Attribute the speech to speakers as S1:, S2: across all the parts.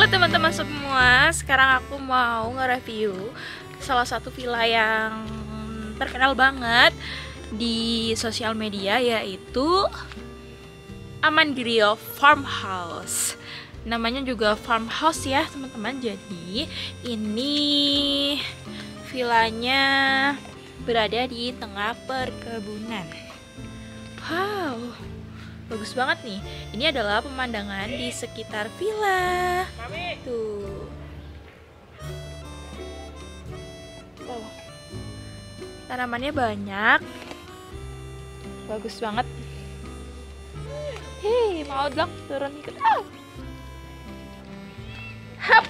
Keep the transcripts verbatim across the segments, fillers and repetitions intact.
S1: teman-teman semua, sekarang aku mau nge-review salah satu villa yang terkenal banget di sosial media, yaitu Amangrio Farmhouse. Namanya juga farmhouse ya teman-teman. Jadi ini villanya berada di tengah perkebunan. Wow, bagus banget nih. Ini adalah pemandangan di sekitar villa. Tuh. Oh. Tanamannya banyak. Bagus banget. Hei, mau dong turun ikut. Ah. Hap.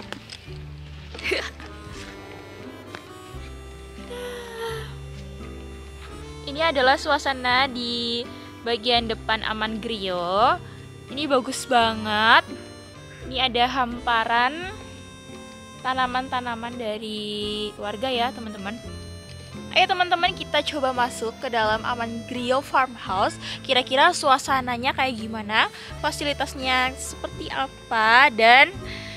S1: Ini adalah suasana di bagian depan Amangrio. Ini bagus banget. Ini ada hamparan tanaman-tanaman dari warga ya teman-teman. Ayo teman-teman, kita coba masuk ke dalam Amangrio Farmhouse. Kira-kira suasananya kayak gimana, fasilitasnya seperti apa, dan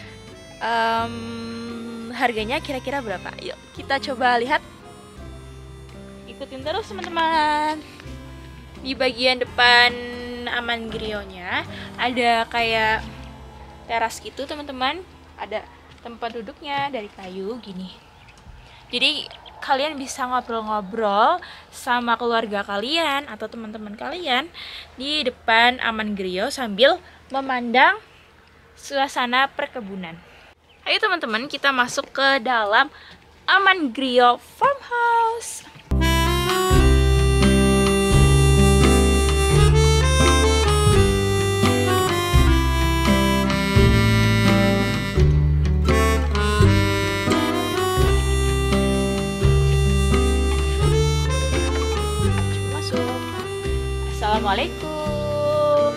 S1: um, harganya kira-kira berapa. Yuk kita coba lihat. Ikutin terus teman-teman. Di bagian depan Amangrio-nya ada kayak teras gitu teman-teman. Ada tempat duduknya dari kayu gini. Jadi kalian bisa ngobrol-ngobrol sama keluarga kalian atau teman-teman kalian di depan Amangrio sambil memandang suasana perkebunan. Ayo teman-teman, kita masuk ke dalam Amangrio Farmhouse. Assalamualaikum.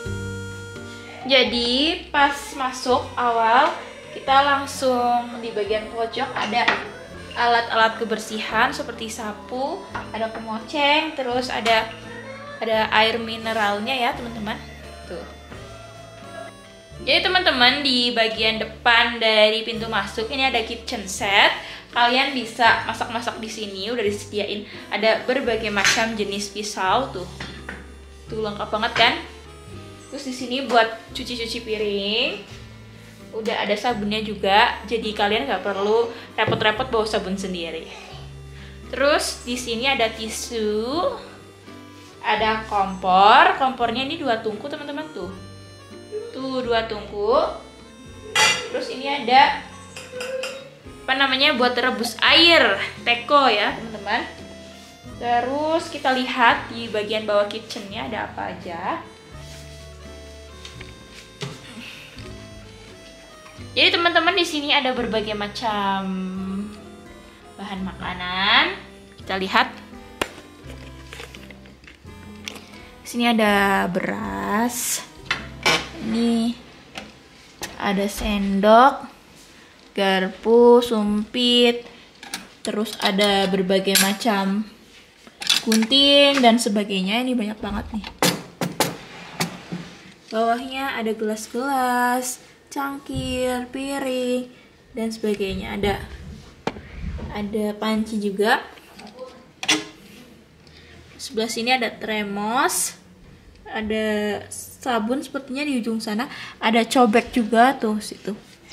S1: Jadi pas masuk awal kita langsung di bagian pojok ada alat-alat kebersihan seperti sapu, ada kemoceng, terus ada ada air mineralnya ya teman-teman. Tuh. Jadi teman-teman, di bagian depan dari pintu masuk ini ada kitchen set. Kalian bisa masak-masak di sini, udah disediain ada berbagai macam jenis pisau tuh. Tuh lengkap banget kan? Terus di sini buat cuci-cuci piring. Udah ada sabunnya juga, jadi kalian nggak perlu repot-repot bawa sabun sendiri. Terus di sini ada tisu, ada kompor. Kompornya ini dua tungku teman-teman tuh. Tuh dua tungku. Terus ini ada apa namanya buat rebus air, teko ya teman-teman. Terus kita lihat di bagian bawah kitchennya ada apa aja. Jadi teman-teman, di sini ada berbagai macam bahan makanan. Kita lihat. Di sini ada beras. Ini ada sendok, garpu, sumpit. Terus ada berbagai macam gunting dan sebagainya. Ini banyak banget nih. Bawahnya ada gelas-gelas, cangkir, piring dan sebagainya. Ada ada panci juga. Sebelah sini ada termos, ada sabun sepertinya di ujung sana, ada cobek juga tuh situ.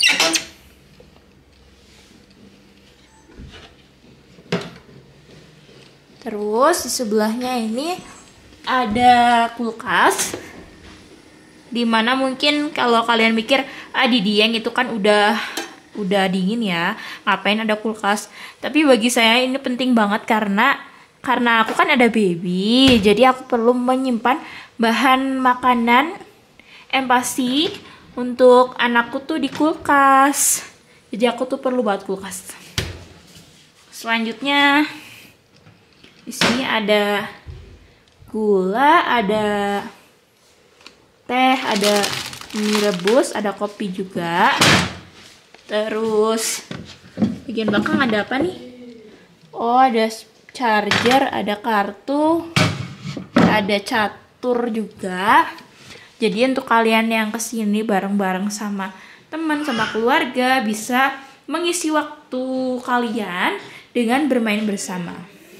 S1: Terus di sebelahnya ini ada kulkas, dimana mungkin kalau kalian mikir ah di Dieng itu kan udah udah dingin ya, ngapain ada kulkas. Tapi bagi saya ini penting banget karena karena aku kan ada baby, jadi aku perlu menyimpan bahan makanan empasi untuk anakku tuh di kulkas. Jadi aku tuh perlu buat kulkas. Selanjutnya di sini ada gula, ada teh, ada mie rebus, ada kopi juga. Terus bagian belakang ada apa nih? Oh, ada charger, ada kartu, ada catur juga. Jadi untuk kalian yang kesini bareng-bareng sama teman, sama keluarga, bisa mengisi waktu kalian dengan bermain bersama.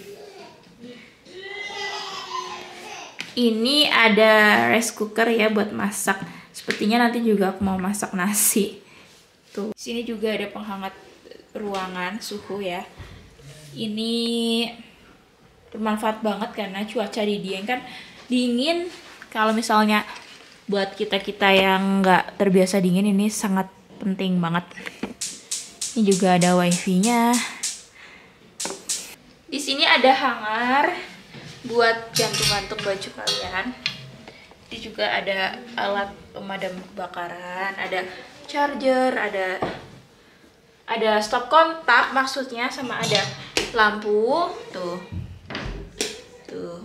S1: Ini ada rice cooker ya buat masak. Sepertinya nanti juga aku mau masak nasi. Tuh, sini juga ada penghangat ruangan suhu ya. Ini bermanfaat banget karena cuaca di Dieng kan dingin. Kalau misalnya buat kita-kita yang nggak terbiasa dingin, ini sangat penting banget. Ini juga ada wifi-nya. Di sini ada hanger buat gantung-gantung baju kalian. Ini juga ada alat pemadam kebakaran, ada charger, ada ada stop kontak maksudnya, sama ada lampu tuh. Tuh.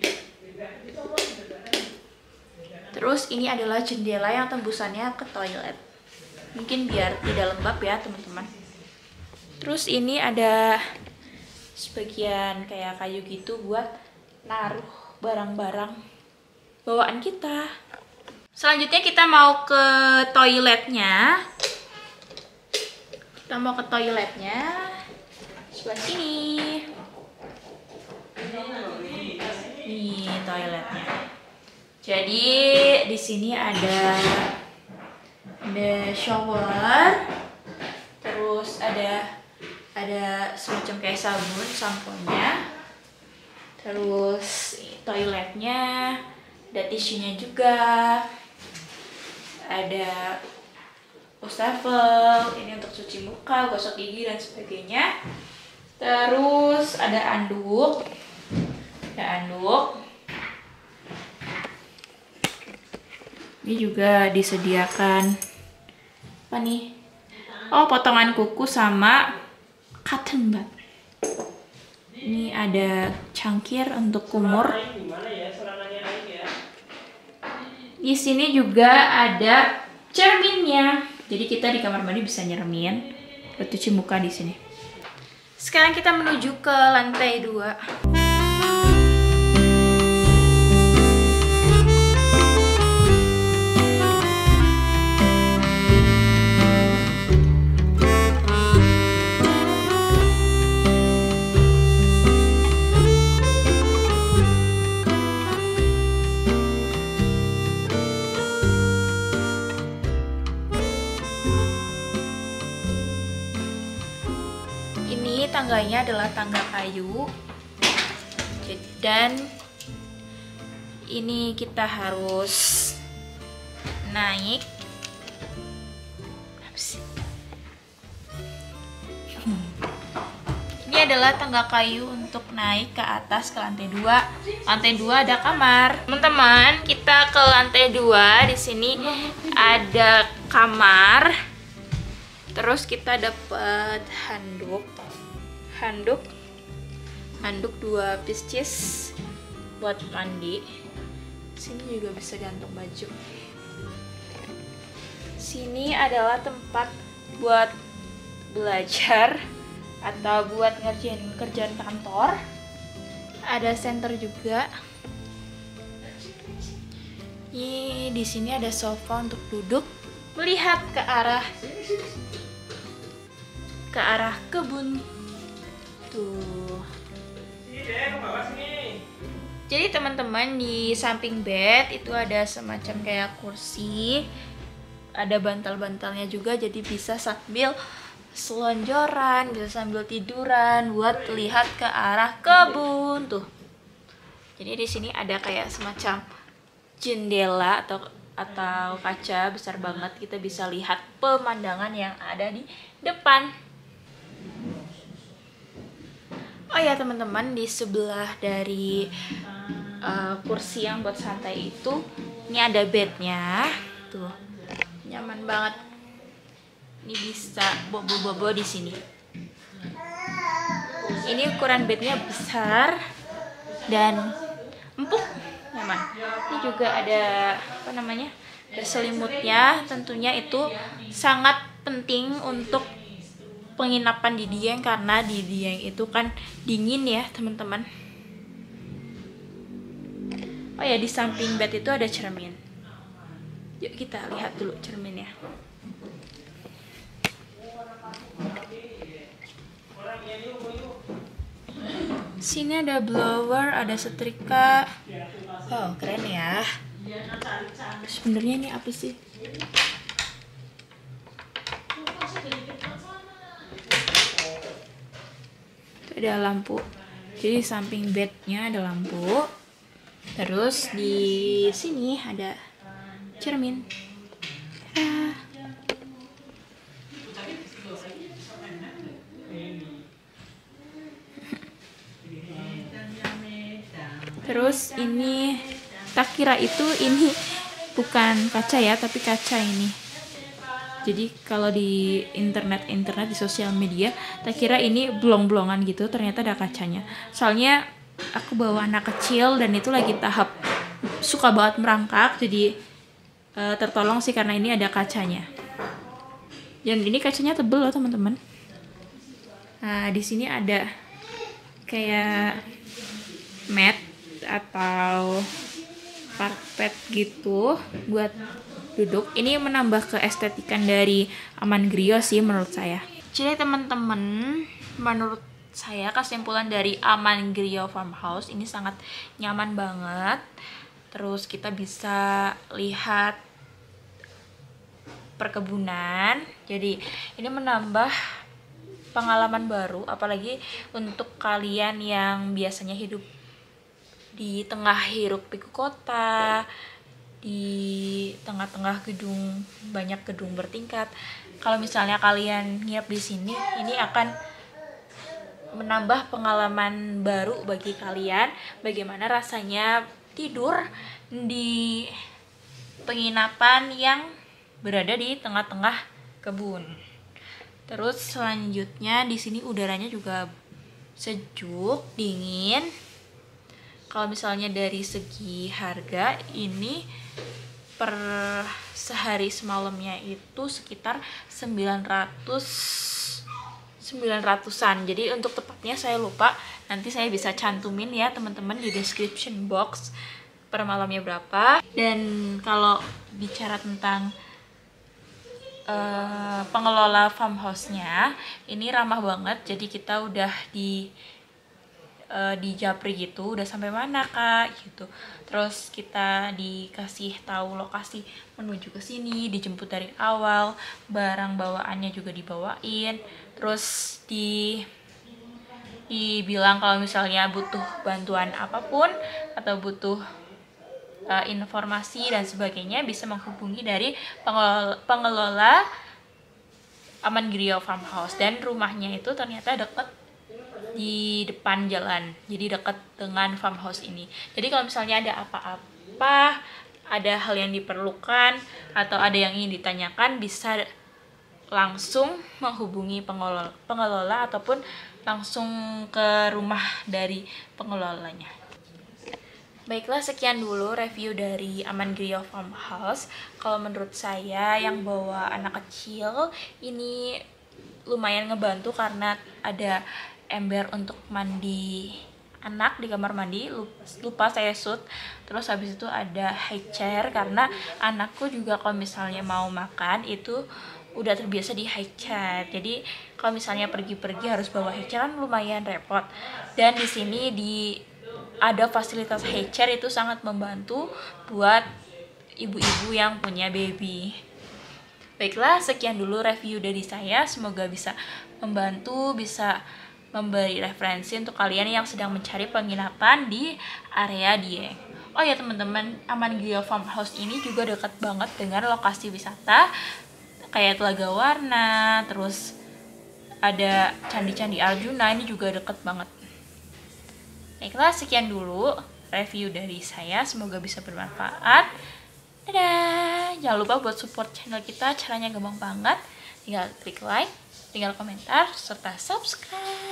S1: Terus ini adalah jendela yang tembusannya ke toilet. Mungkin biar tidak lembab ya, teman-teman. Terus ini ada sebagian kayak kayu gitu buat naruh barang-barang bawaan kita. Selanjutnya kita mau ke toiletnya. Kita mau ke toiletnya sebelah sini. Nih toiletnya. Jadi di sini ada ada shower, terus ada ada semacam kayak sabun, samponya, terus toiletnya, ada tisunya juga, ada wastafel, ini untuk cuci muka, gosok gigi dan sebagainya. Terus ada anduk, ada anduk. Ini juga disediakan apa nih? Oh, potongan kuku sama cotton bud. Ini ada cangkir untuk kumur. Di sini juga ada cerminnya. Jadi kita di kamar mandi bisa nyermin buat cuci muka di sini. Sekarang kita menuju ke lantai dua. Tangganya adalah tangga kayu, dan ini kita harus naik. Ini adalah tangga kayu untuk naik ke atas ke lantai dua. Lantai dua ada kamar. Teman-teman, kita ke lantai dua. Di sini ada kamar. Terus kita dapat handuk. handuk handuk dua pieces buat mandi. Sini juga bisa gantung baju. Sini adalah tempat buat belajar atau buat ngerjain kerjaan kantor. Ada senter juga. Ini di sini ada sofa untuk duduk melihat ke arah ke arah kebun. Tuh. Jadi teman-teman, di samping bed itu ada semacam kayak kursi, ada bantal-bantalnya juga, jadi bisa sambil selonjoran, bisa sambil tiduran buat lihat ke arah kebun tuh. Jadi di sini ada kayak semacam jendela atau atau kaca besar banget, kita bisa lihat pemandangan yang ada di depan. Oh ya teman-teman, di sebelah dari uh, kursi yang buat santai itu, ini ada bednya, tuh nyaman banget. Ini bisa bobo-bobo di sini. Ini ukuran bednya besar dan empuk, nyaman. Ini juga ada apa namanya, ada selimutnya. Tentunya itu sangat penting untuk penginapan di Dieng, karena di Dieng itu kan dingin ya teman-teman. Oh ya, di samping bed itu ada cermin. Yuk kita lihat dulu cerminnya. Sini ada blower, ada setrika. Wow, keren ya. Sebenarnya ini apa sih? Itu ada lampu. Jadi samping bednya ada lampu. Terus di sini ada cermin. Ah. Terus ini tak kira itu ini bukan kaca ya, tapi kaca ini. Jadi kalau di internet-internet di sosial media, tak kira ini blong-blongan gitu, ternyata ada kacanya. Soalnya aku bawa anak kecil dan itu lagi tahap suka banget merangkak, jadi uh, tertolong sih karena ini ada kacanya. Dan ini kacanya tebel loh teman-teman. Nah di sini ada kayak mat atau karpet gitu buat duduk. Ini menambah keestetikan dari Aman Grio sih menurut saya. Jadi teman-teman, menurut saya kesimpulan dari Aman Grio Farmhouse ini sangat nyaman banget. Terus kita bisa lihat perkebunan. Jadi ini menambah pengalaman baru, apalagi untuk kalian yang biasanya hidup di tengah hiruk pikuk kota, di tengah-tengah gedung, banyak gedung bertingkat. Kalau misalnya kalian nginep di sini, ini akan menambah pengalaman baru bagi kalian, bagaimana rasanya tidur di penginapan yang berada di tengah-tengah kebun. Terus selanjutnya di sini udaranya juga sejuk, dingin. Kalau misalnya dari segi harga, ini per sehari semalamnya itu sekitar sembilan ratus sembilan ratusan. Jadi untuk tepatnya saya lupa, nanti saya bisa cantumin ya teman-teman di description box per malamnya berapa. Dan kalau bicara tentang uh, pengelola farmhouse-nya, ini ramah banget. Jadi kita udah di Uh, di japri gitu, udah sampai mana kak gitu. Terus kita dikasih tahu lokasi menuju ke sini, dijemput dari awal, barang bawaannya juga dibawain. Terus di dibilang kalau misalnya butuh bantuan apapun atau butuh uh, informasi dan sebagainya, bisa menghubungi dari pengelola, pengelola Aman Grio Farmhouse. Dan rumahnya itu ternyata deket di depan jalan, jadi dekat dengan farmhouse ini. Jadi kalau misalnya ada apa-apa, ada hal yang diperlukan atau ada yang ingin ditanyakan, bisa langsung menghubungi pengelola, pengelola ataupun langsung ke rumah dari pengelolanya. Baiklah, sekian dulu review dari Aman Grio Farmhouse. Kalau menurut saya yang bawa anak kecil ini lumayan ngebantu karena ada ember untuk mandi anak di kamar mandi, lupa saya shoot. Terus habis itu ada high chair karena anakku juga kalau misalnya mau makan itu udah terbiasa di high chair. Jadi kalau misalnya pergi-pergi harus bawa high chair kan lumayan repot. Dan di sini di ada fasilitas high chair, itu sangat membantu buat ibu-ibu yang punya baby. Baiklah, sekian dulu review dari saya. Semoga bisa membantu, bisa memberi referensi untuk kalian yang sedang mencari penginapan di area Dieng. Oh ya teman-teman, Aman Grio Farmhouse ini juga dekat banget dengan lokasi wisata kayak Telaga Warna, terus ada Candi-Candi Arjuna, ini juga deket banget. Baiklah, sekian dulu review dari saya, semoga bisa bermanfaat. Dadah! Jangan lupa buat support channel kita, caranya gampang banget. Tinggal klik like, tinggal komentar, serta subscribe.